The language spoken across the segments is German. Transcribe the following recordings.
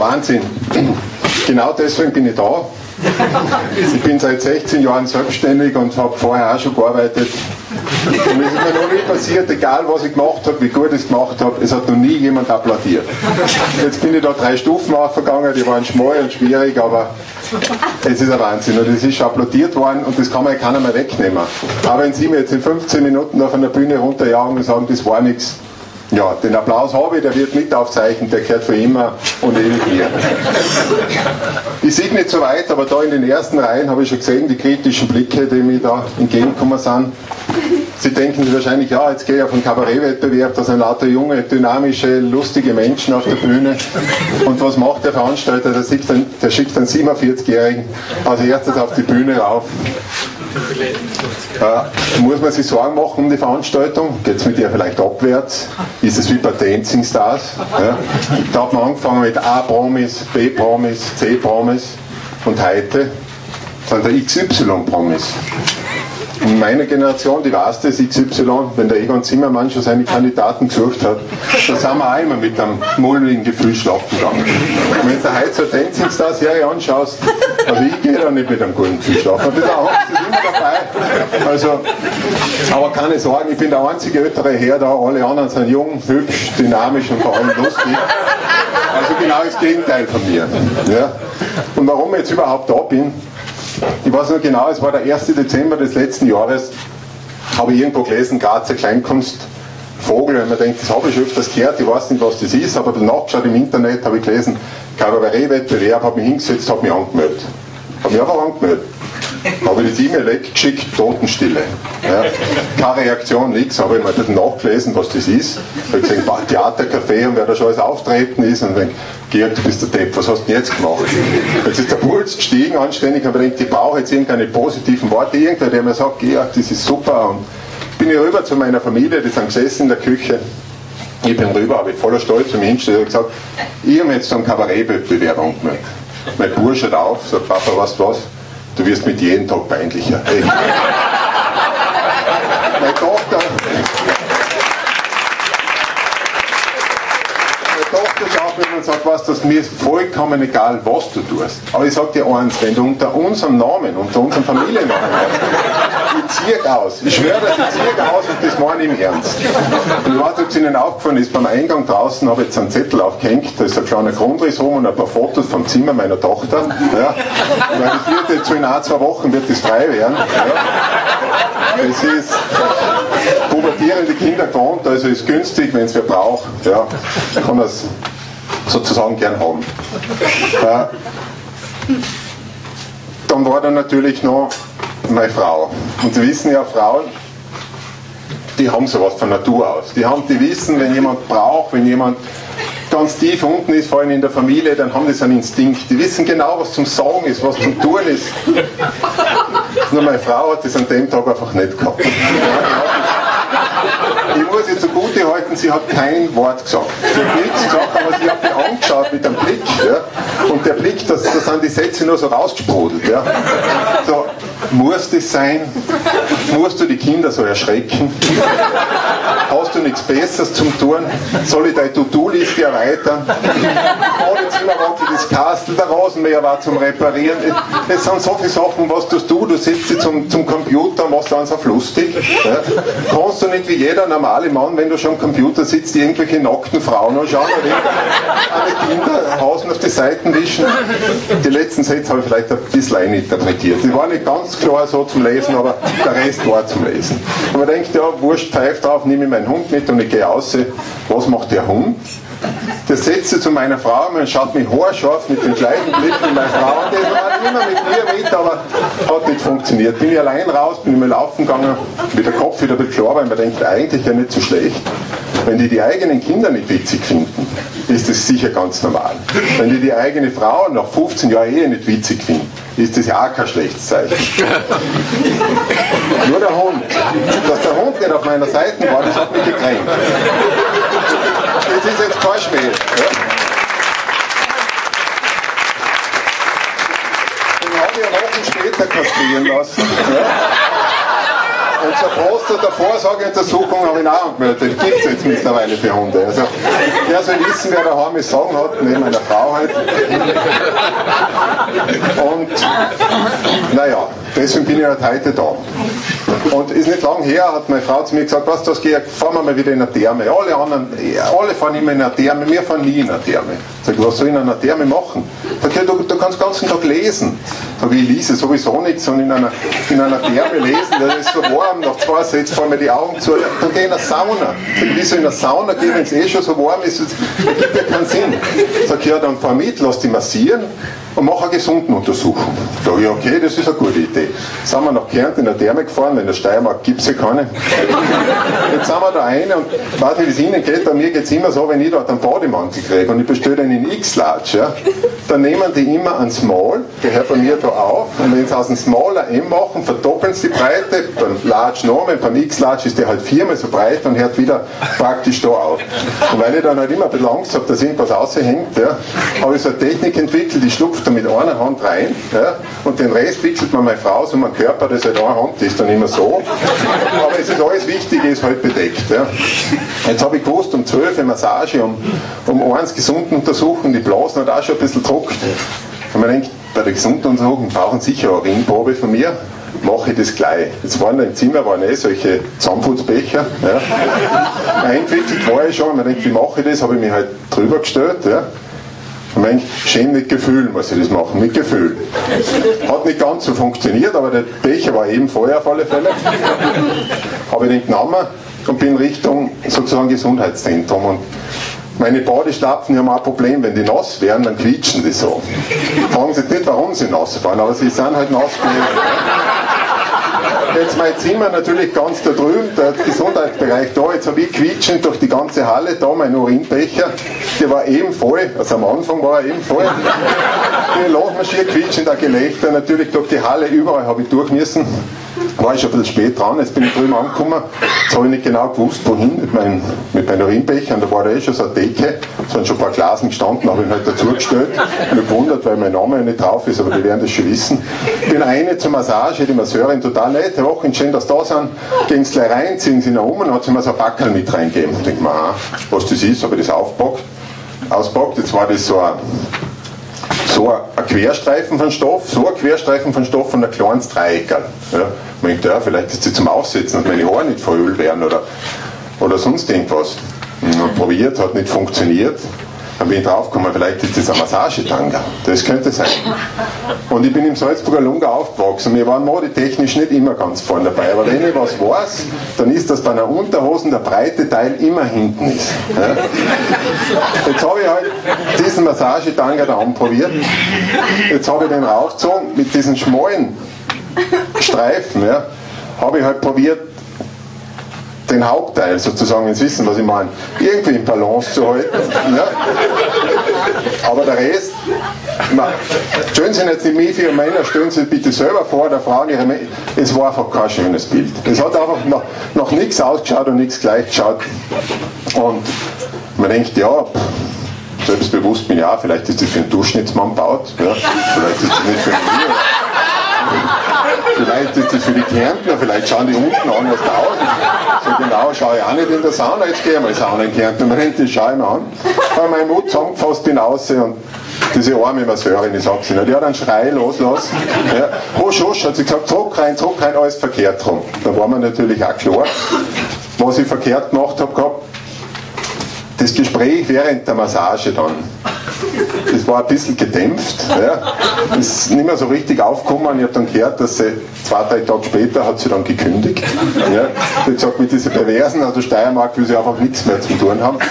Wahnsinn. Genau deswegen bin ich da. Ich bin seit 16 Jahren selbstständig und habe vorher auch schon gearbeitet. Und es ist mir noch nie passiert, egal was ich gemacht habe, wie gut ich es gemacht habe, es hat noch nie jemand applaudiert. Jetzt bin ich da 3 Stufen aufgegangen, die waren schmal und schwierig, aber es ist ein Wahnsinn. Und es ist schon applaudiert worden und das kann mir keiner mehr wegnehmen. Aber wenn Sie mir jetzt in 15 Minuten auf einer Bühne runterjagen und sagen, das war nichts, ja, den Applaus habe ich, der wird mit aufzeichnen, der gehört für immer und ewig mir. Ich sehe nicht so weit, aber da in den ersten Reihen habe ich schon gesehen, die kritischen Blicke, die mir da entgegengekommen sind. Sie denken sich wahrscheinlich, ja, jetzt gehe ich auf einen Kabarettwettbewerb, da sind lauter junge, dynamische, lustige Menschen auf der Bühne. Und was macht der Veranstalter? Der schickt einen 47-Jährigen als erstes auf die Bühne rauf. Muss man sich Sorgen machen um die Veranstaltung? Geht es mit ihr vielleicht abwärts? Ist es wie bei Dancing Stars? Ja? Da hat man angefangen mit A-Promis, B-Promis, C-Promis und heute sind der XY-Promis. Und meine Generation, die weiß das, XY, wenn der Egon Zimmermann schon seine Kandidaten gesucht hat, da sind wir auch immer mit einem mulmigen Gefühl schlafen gegangen. Und wenn du heute so Dancing Star Serie anschaust, also ich gehe da nicht mit einem guten Gefühl schlafen. Ein bisschen Angst ist immer dabei. Also, aber keine Sorgen, ich bin der einzige ältere Herr da, alle anderen sind jung, hübsch, dynamisch und vor allem lustig. Also genau das Gegenteil von mir. Ja. Und warum ich jetzt überhaupt da bin, ich weiß noch genau, es war der 1. Dezember des letzten Jahres, habe ich irgendwo gelesen, Grazer Kleinkunstvogel, und man denkt, das habe ich schon öfters gehört, ich weiß nicht, was das ist, aber dann nachgeschaut im Internet, habe ich gelesen, Kabarettwettbewerb, habe mich hingesetzt, habe mich angemeldet. Habe mich einfach angemeldet. Habe ich das E-Mail weggeschickt, Totenstille. Ja. Keine Reaktion, nichts. Habe ich mal nachgelesen, was das ist. Habe gesehen, Theatercafé und wer da schon alles auftreten ist. Und denke, Georg, du bist der Depp, was hast du denn jetzt gemacht? Jetzt ist der Puls gestiegen, anständig, aber ich denke, ich brauche jetzt irgendeine positiven Worte. Irgendwer, der mir sagt, Georg, das ist super. Und bin ich rüber zu meiner Familie, die sind gesessen in der Küche. Ich bin rüber, habe ich voller Stolz zu mir hingestellt und gesagt, ich habe jetzt so einen Kabarettwettbewerb angemeldet. Mein Bursch schaut auf, sagt, Papa, weißt du was? Du wirst mit jedem Tag peinlicher. Hey. Meine Tochter schaut mir und sagt, weißt du, mir ist vollkommen egal, was du tust. Aber ich sag dir eins, wenn du unter unserem Namen, unter unserem Familiennamen hast, ich ziehe aus. Ich schwöre, ich ziehe aus und das meine ich im Ernst. Und ich weiß, ob es Ihnen aufgefallen ist, beim Eingang draußen habe ich jetzt einen Zettel aufgehängt, da ist ein kleiner Grundriss rum und ein paar Fotos vom Zimmer meiner Tochter. Ja. Weil das wird jetzt so in 1-2 Wochen wird das frei werden. Ja. Es ist pubertierende Kinder gewohnt, also ist günstig, wenn es wer braucht. Ja. Kann das sozusagen gern haben. Dann war da natürlich noch meine Frau. Und Sie wissen ja, Frauen, die haben sowas von Natur aus. Die wissen, wenn jemand braucht, wenn jemand ganz tief unten ist, vor allem in der Familie, dann haben die so einen Instinkt. Die wissen genau, was zum Sagen ist, was zum Tun ist. Nur meine Frau hat das an dem Tag einfach nicht gehabt. Ich muss ihr zugute halten, sie hat kein Wort gesagt. Sie hat nichts gesagt, aber sie hat mich angeschaut mit einem Blick. Ja? Und der Blick, da sind die Sätze nur so rausgesprudelt. Ja? So, muss das sein? Musst du die Kinder so erschrecken? Hast du nichts Besseres zum Tun? Soll ich deine To-Do-Liste erweitern? Badezimmerwackel, das Kastel, der Rasenmäher war zum Reparieren. Es sind so viele Sachen, was tust du? Du sitzt sie zum Computer und machst dann auf lustig. Ja? Kannst du nicht wie jeder normale Mann, wenn du schon am Computer sitzt, irgendwelche nackten Frauen anschauen oder alle Kinder Hausen auf die Seiten wischen? Die letzten Sätze habe ich vielleicht ein bisschen eininterpretiert. Die waren nicht ganz klar so zum Lesen, aber der Rest war zum Lesen. Und man denkt, ja, wurscht, pfeif drauf, nehme ich meinen Hund mit und ich gehe raus. Was macht der Hund? Der setzt sich zu meiner Frau und schaut mich haarscharf mit dem gleichen Blick wie meine Frau und der war immer mit mir mit, aber hat nicht funktioniert. Bin ich allein raus, bin ich mal laufen gegangen, mit der Kopf wieder ein bisschen klar, weil man denkt, eigentlich ja nicht so schlecht. Wenn die eigenen Kinder nicht witzig finden, ist das sicher ganz normal. Wenn die eigene Frau nach 15 Jahren Ehe nicht witzig finden, ist das ja auch kein schlechtes Zeichen. Nur der Hund. Dass der Hund nicht auf meiner Seite war, das hat mich gekränkt. Das ist jetzt kein Schmäh. Ja? Den habe ich ja Wochen später kastrieren lassen. Ja? Und zur Prostata-Vorsorgeuntersuchung habe ich ihn auch angemeldet. Die gibt es jetzt mittlerweile für Hunde. Also, der soll wissen, wer daheim ist, sagen hat, neben meiner Frau halt. Und, naja, deswegen bin ich halt heute da. Und ist nicht lang her, hat meine Frau zu mir gesagt, was, das geht, fahren wir mal wieder in eine Therme. Alle fahren immer in eine Therme, wir fahren nie in eine Therme. Sag ich, was soll ich in einer Therme machen? Sag ich, du kannst den ganzen Tag lesen. Sag ich lese sowieso nichts und in einer Therme lesen, das ist so warm, nach 2 Sätzen fallen mir die Augen zu, dann geh in eine Sauna. Sag ich, wieso in eine Sauna gehen, wenn es eh schon so warm ist, das gibt ja keinen Sinn. Sag ich, ja, dann fahr mit, lass dich massieren und mach eine Gesundenuntersuchung. Sag ich, okay, das ist eine gute Idee. Sind wir nach Kärnten in der Therme gefahren, weil in der Steiermark gibt es ja keine. Jetzt sind wir da rein und weiß nicht, wie es Ihnen geht, bei mir geht es immer so, wenn ich dort einen Bademantel kriege und ich bestelle den in X-Large, ja, dann nehmen die immer einen Small, der hört bei mir da auf, und wenn sie aus dem Small ein M machen, verdoppeln sie die Breite, beim Large Norman, beim X-Large ist der halt 4-mal so breit und hört wieder praktisch da auf. Und weil ich dann halt immer ein bisschen Angst habe, dass irgendwas raushängt, ja, habe ich so eine Technik entwickelt, die schlupft da mit einer Hand rein, ja, und den Rest wickelt man meine Frau so, mein Körper, das halt eine Hand ist dann immer so. Aber es ist alles Wichtige, ist halt bedeckt. Ja. Jetzt habe ich gewusst, um 12 Uhr Massage, um 1 Gesundenuntersuchung, die Blasen hat auch schon ein bisschen gedruckt. Und man denkt, bei der Gesundenuntersuchung brauchen sicher eine Urinprobe von mir, mache ich das gleich. Jetzt waren da im Zimmer solche Zahnputzbecher. Ja. Eingewickelt war ich schon, und man denkt, wie mache ich das? Habe ich mich halt drüber gestellt. Ja. Und man denkt, schön mit Gefühl muss ich das machen, mit Gefühl. Hat nicht ganz so funktioniert, aber der Becher war eben vorher auf alle Fälle. Habe ich den genommen und bin Richtung sozusagen Gesundheitszentrum. Und meine Badeschlapfen haben auch ein Problem, wenn die nass werden, dann quietschen die so. Fragen Sie nicht, warum sie nass waren, aber sie sind halt nass gewesen. Jetzt mein Zimmer natürlich ganz da drüben, der Gesundheitsbereich da, jetzt habe ich quietschend durch die ganze Halle, da mein Urinbecher, der war eben voll, also am Anfang war er eben voll. Ich losmarschiert, quietschend, ein Gelächter, natürlich durch die Halle, überall habe ich durch müssen. War ich schon ein bisschen spät dran, jetzt bin ich drüben angekommen, jetzt habe ich nicht genau gewusst, wohin mit meinen Urinbechern, da war da eh schon so eine Decke, es sind schon ein paar Glasen gestanden, habe ich halt dazugestellt, mich gewundert, weil mein Name ja nicht drauf ist, aber die werden das schon wissen. Bin eine zur Massage, die Masseurin total nett, Herr Wochen, schön, dass Sie da sind, gehen Sie gleich rein, ziehen Sie ihn um und hat sie mir so ein Backerl mit reingegeben. Ich denke mir, was das ist, habe ich das auspackt, jetzt war das so ein Querstreifen von Stoff, und ein kleines Dreieckerl. Ja. Ich denke, ja, vielleicht ist sie zum Aufsetzen, dass meine Haare nicht verölt werden oder sonst irgendwas. Probiert, hat nicht funktioniert. Dann bin ich draufgekommen, vielleicht ist das ein Massagetanga. Das könnte sein. Und ich bin im Salzburger Lunga aufgewachsen. Wir waren modetechnisch nicht immer ganz vorne dabei. Aber wenn ich was weiß, dann ist das bei einer Unterhosen der breite Teil immer hinten ist. Ja? Jetzt habe ich halt diesen Massagetanga da anprobiert. Jetzt habe ich den raufgezogen mit diesen schmalen Streifen. Ja? Habe ich halt probiert, den Hauptteil sozusagen, jetzt wissen, was ich meine, irgendwie in Balance zu halten. Ja. Aber der Rest, stellen Sie jetzt nicht mich für Männer, stellen Sie bitte selber vor, der Frau, es war einfach kein schönes Bild. Es hat einfach noch nichts ausgeschaut und nichts gleich geschaut. Und man denkt, ja, selbstbewusst bin ich auch, vielleicht ist das für einen Durchschnittsmann gebaut, ja. Vielleicht ist das nicht für mich. Vielleicht ist das für die Kärntner, vielleicht schauen die unten an, was da aus ist. So genau schaue ich auch nicht in der Sauna, jetzt gehe ich mal in die Sauna in Kärnten, das schaue ich mir an. Weil mein Mut zusammengefasst bin raus und diese arme Masseurin, ich sage sie nicht, die hat einen Schrei los. Ja. Husch, hat sie gesagt, zurück rein, alles verkehrt rum. Da war mir natürlich auch klar, was ich verkehrt gemacht habe gehabt. Das Gespräch während der Massage dann, das war ein bisschen gedämpft. Ja. Das ist nicht mehr so richtig aufgekommen. Ich habe dann gehört, dass sie 2-3 Tage später hat sie dann gekündigt. Ja. Ich habe gesagt, mit diesen Perversen aus der Steiermark will sie einfach nichts mehr zu tun haben.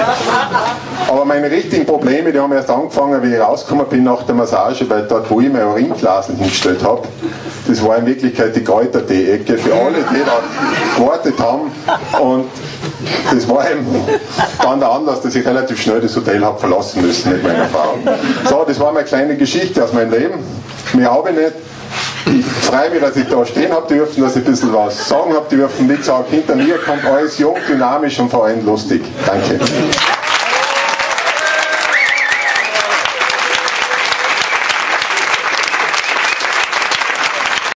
Aber meine richtigen Probleme, die haben erst angefangen, wie ich rausgekommen bin nach der Massage, weil dort, wo ich meine Uringlasen hingestellt habe, das war in Wirklichkeit die Kräutertee-Ecke für alle, die da gewartet haben. Und das war eben dann der Anlass, dass ich relativ schnell das Hotel habe verlassen müssen mit meiner Frau. So, das war meine kleine Geschichte aus meinem Leben. Mehr habe ich nicht. Ich freue mich, dass ich da stehen habe dürfen, dass ich ein bisschen was sagen habe dürfen. Wie gesagt, hinter mir kommt alles jung, dynamisch und vor allem lustig. Danke.